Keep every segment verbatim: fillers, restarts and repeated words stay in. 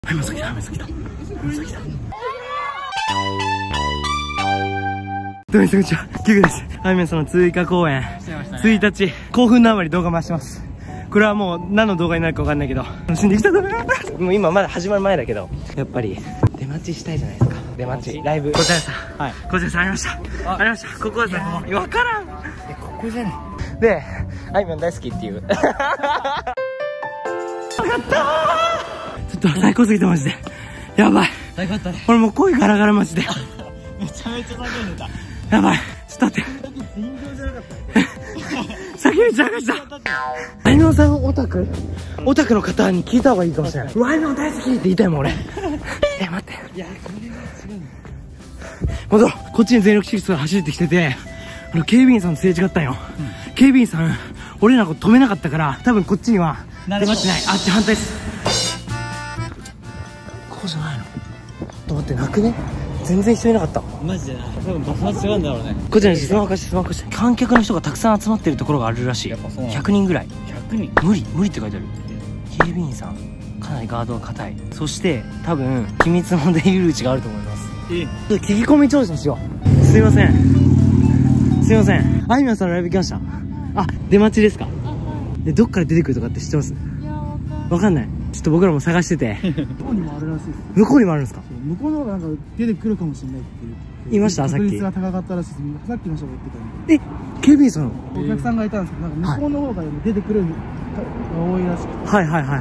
はい、まさきだ、まさきだ。まさきだ。どうも、こんにちは。キュウです。はい、皆様、追加公演。ついたち、興奮のあまり動画回してます。これはもう何の動画になるかわかんないけど、楽しんできたと思います。もう今まだ始まる前だけど、やっぱり、出待ちしたいじゃないですか。出待ち、ライブ。こちらさん。はい。こちらさんありました。ありました。ここですね。わからん。え、ここじゃねえ。で、あいみょん大好きっていう。わかったー。ちょっと最高すぎてマジで。やばい。最高だったね。俺もう声ガラガラマジで。めちゃめちゃ叫んでた。やばい。ちょっと待って。尋常じゃなかったね。叫びちゃいました。あいみょんさんオタクオタクの方に聞いた方がいいかもしれない。あいみょん大好きって言いたいもん俺。え、待って。いや、これは違うんだ。戻ろう。こっちに全力疾走が走ってきてて、俺警備員さんとすれ違ったんよ。うん、警備員さん、俺らのこと止めなかったから、多分こっちには出待ってない。あっち反対です。ここじゃないの？ちょっと待って、なくね？全然人いなかった。マジでな。多分場所が違うんだろうね。こちらにスマホ貸して、スマホ貸して。観客の人がたくさん集まってるところがあるらしい。ひゃくにんぐらい。ひゃくにん？無理、無理って書いてある。警備員さん、かなりガードが硬い。そして、多分、機密の出入り口があると思います。え？ちょっと聞き込み調査しよう。すいません。すいません。あいみょんさんのライブ来ました。あ、出待ちですか？で、どっから出てくるとかって知ってます？わかんない。ちょっと僕らも探してて。 向こうにもあるらしいです。 向こうにもあるんですか？ 向こうの方がなんか出てくるかもしれないっていう。 言いましたさっき。 確率が高かったらしいです。さっきの人が言ってたんで。 え、警備員さん。 お客さんがいたんですけど、なんか向こうの方が出てくるが多いらしくて。 はいはいはい。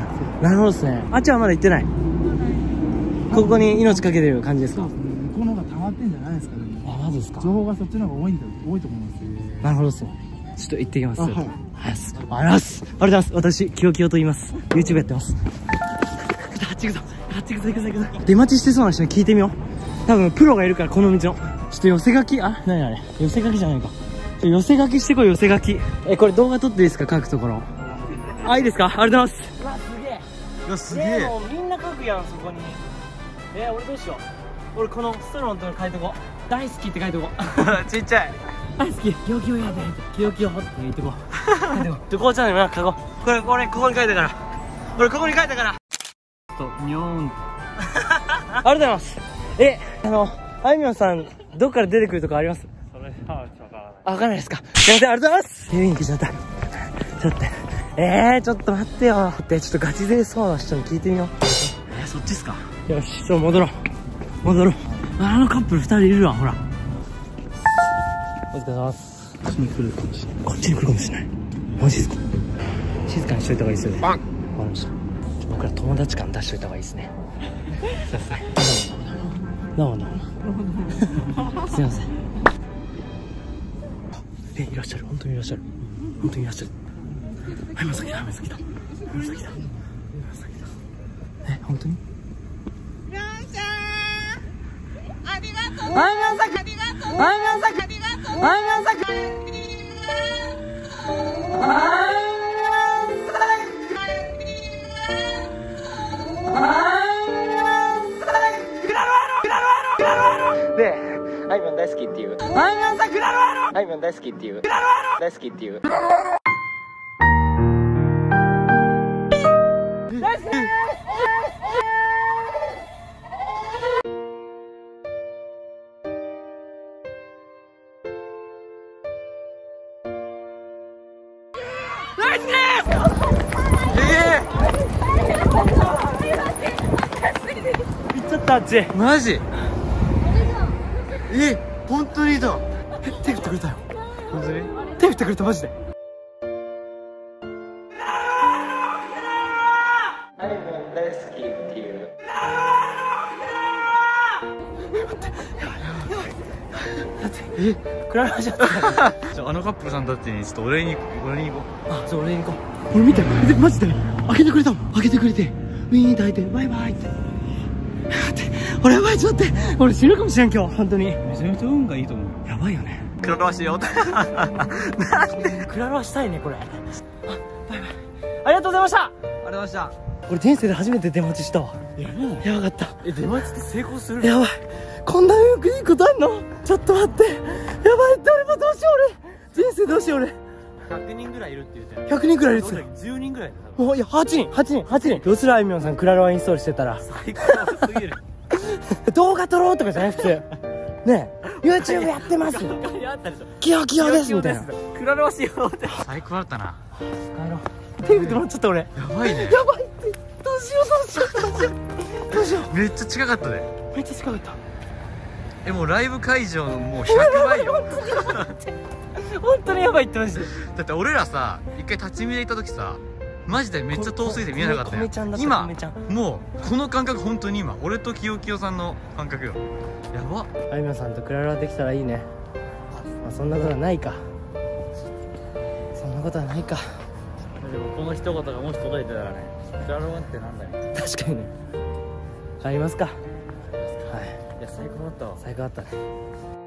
なるほどですね。あっちはまだ行ってない。ここに命かけてる感じですか？ そうですね。向こうの方が溜まってんじゃないですかね。 あ、マジですか？ 情報がそっちの方が多いんだ、多いと思います。 なるほどですね。ちょっと行ってきます。 あ、はい。 ありがとうございます。ありがとうございます。私、キヨキヨと言います。YouTube やってます。あっち行くぞ。あっち行くぞ、行くぞ、行くぞ。出待ちしてそうな人に聞いてみよう。多分、プロがいるから、この道の。ちょっと寄せ書き、あ、なにあれ。寄せ書きじゃないか。ちょ寄せ書きしてこい、寄せ書き。え、これ動画撮っていいですか？書くところ。あ、いいですか？ありがとうございます。うわ、すげえ。いや、すげえ。でも、みんな書くやん、そこに。えー、俺どうしよう。俺、このストロンと書いとこう。大好きって書いとこう。ちっちゃい。大好き。キヨキヨやで。キヨキヨって言ってこう。書いてこう。こうちゃんにもなんか書こう。これ、これ、ここに書いたから。これ、ここに書いたから。ちょっと、にょーん。ありがとうございます。え、あの、あいみょんさん、どっから出てくるとかあります？それは、ちょっとわからない。あ、わかんないですか。すいません、ありがとうございます。警備員来ちゃった。ちょっと待って。えー、ちょっと待ってよ。って、ちょっとガチ勢そうな人に聞いてみよう。えー、そっちっすか？よし、ちょっと戻ろう。戻ろう。あのカップル二人いるわ、ほら。お疲れ様です。こっちに来るかもしれない。こっちに来るかもしれない。マジですか？静かにしといた方がいいですよね。わかりました。僕ら友達感出しといた方がいいですね。すいません。どうもどうも。すいません。え、いらっしゃる。本当にいらっしゃる。本当にいらっしゃる。はい、まさきだ、まさきだ。まさきだ。まさきだ。え、本当に？ ありがとう。 はい、まさき。 ありがとう。 はい、まさき。 ありがとう。 はい、まさき。はい。で、あいみょん大好きっていう。あいみょんさん、くだろやろ。あいみょん大好きっていう。大好きっていう。大好き。大好き。ええ。行っちゃったあっち。マジ？え、本当にいた。え、手振ってくれたよ。本当に？手振ってくれた、マジで。あいみょん大好きっていう。待って、だって、え、クララじゃった。 じゃあ、あのカップルさんたちにちょっと俺に俺に行こう。 あ、そう、俺に行こう。俺見て、で、マジで開けてくれたもん。開けてくれて、ウィーンって開いて、バイバイって。待って、俺やばい、ちょっと待って、俺死ぬかもしれん今日、本当に。 めちゃめちゃ運がいいと思う。 やばいよね。 クラロワしよう。 なんでクラロワしたいね、これ。あ、バイバイ。ありがとうございました。 ありがとうございました。 俺人生で初めて出待ちしたわ。 やばい。 やばかった。 え、出待ちって成功する？ やばい。こんなよくいいことあんの？ちょっと待って。やばいって、俺もどうしよう俺。人生どうしよう俺。 ひゃくにんぐらいいるって言ってたよ。 ひゃくにんくらいいるっすよ。 じゅうにんぐらいだよ。 もういやはちにんはちにんはちにん。どうするあいみょんさんクラロワインストールしてたら最高すぎる。 動画撮ろうとかじゃない普通ねえ YouTube やってますやったでしょ。 キヨキヨですみたいな。 クラロワしようって。最高だったな。 帰ろう。手振ってもらっちゃった俺。 やばいね。 やばいってどうしようどうしようどうしようどうしよめっちゃ近かったで。 う。めっちゃ近かった。 え、もうライブ会場のもうひゃくばいよ。 本当にやばいってマジで。 だって俺らさ、一回立ち見で行った時さ、マジでめっちゃ遠すぎて見えなかったよ。 こめちゃんだった今こめちゃんもうこの感覚本当に今俺ときよきよさんの感覚よ。やば。 あいみょんさんとクラロワできたらいいね。まあそんなことはないか。そんなことはないか。 でもこの一言がもし届いてたらね、クラロワってなんだよ。 確かにね。帰りますか。はい。 いや最高だったわ。 最高だったね。